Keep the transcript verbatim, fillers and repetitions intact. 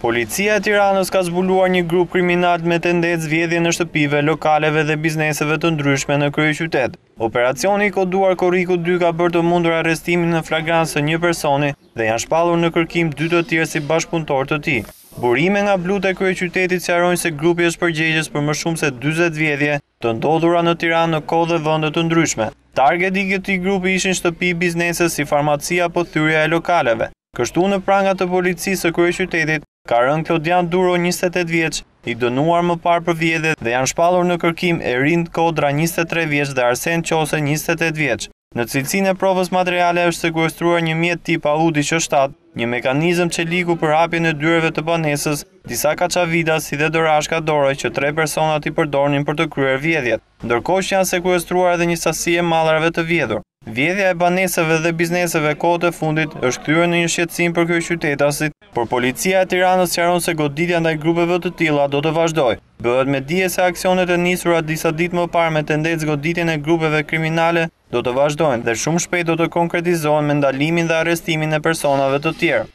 Policia e Tiranës ka zbuluar një grup kriminal me tendencë vjedhje në shtëpive, lokaleve dhe bizneseve të ndryshme në kryeqytet. Operacioni i koduar Korriku dy ka bërë të mundur arrestimin në flagrancë së një personi dhe janë shpallur në kërkim dy të tjerë si bashkëpunëtor të tij. Burime nga blut e kryeqytetit sqarojnë se grupi është përgjegjës për më shumë se dyzet vjedhje të ndodhura në Tiranë në kohë dhe vende të ndryshme. Target i këtij grupi ishin shtëpi, biznese si farmacia apo thyrja e lokaleve. Kështu në prangat të policisë së kryeqytetit ka rënë Klodian Duro, njëzet e tetë vjeç, i dënuar më parë për vjedhje dhe janë shpallur në kërkim Erind Kodra, njëzet e tre vjeç dhe Arsen Qose, njëzet e tetë vjeç. Në cilësinë e provës materiale është sekuestruar një mjet tip Audi Q shtat, një mekanizëm çeliku për hapjen e dyreve të banesës, disa kaçavida si dhe dorashka dorë që tre personat i përdornin për të kryer vjedhjet, ndërkohë që janë sekuestruar edhe një sasi e mallrave të vjedhur. Vjedhja e baneseve dhe bizneseve kohët e fundit është kthyer në një shqetësim për kryeqytetasit, por policia e Tiranës sqaron se goditja ndaj grupeve të tilla do të vazhdojë. Bëhet me dije se aksionet e nisura disa ditë më parë me tendencë goditjen e grupeve kriminale do të vazhdojnë dhe shumë shpejt do të konkretizohen me ndalimin dhe arrestimin e personave të tjerë.